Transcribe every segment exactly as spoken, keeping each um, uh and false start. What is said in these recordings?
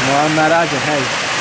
No na razie, hej.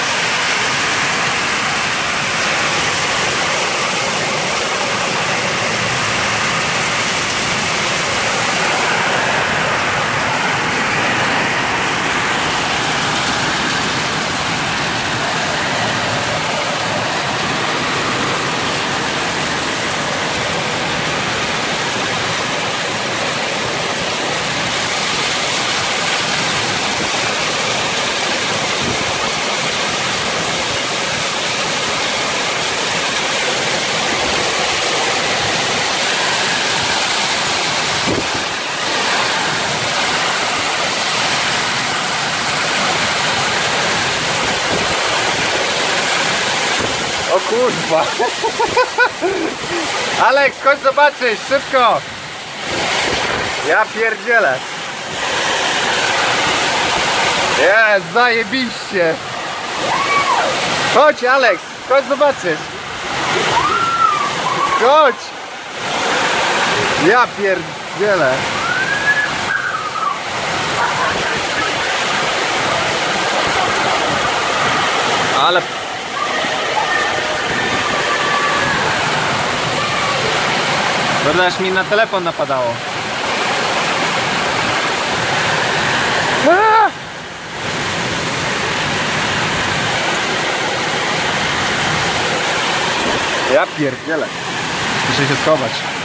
O kurwa. Alek, chodź zobaczyć, szybko. Ja pierdzielę. Jest, zajebiście. Chodź Aleks, chodź zobaczyć. Chodź. Ja pierdzielę. Ale Będę aż mi na telefon napadało. Aaa! Ja pierdzielę. Muszę się schować.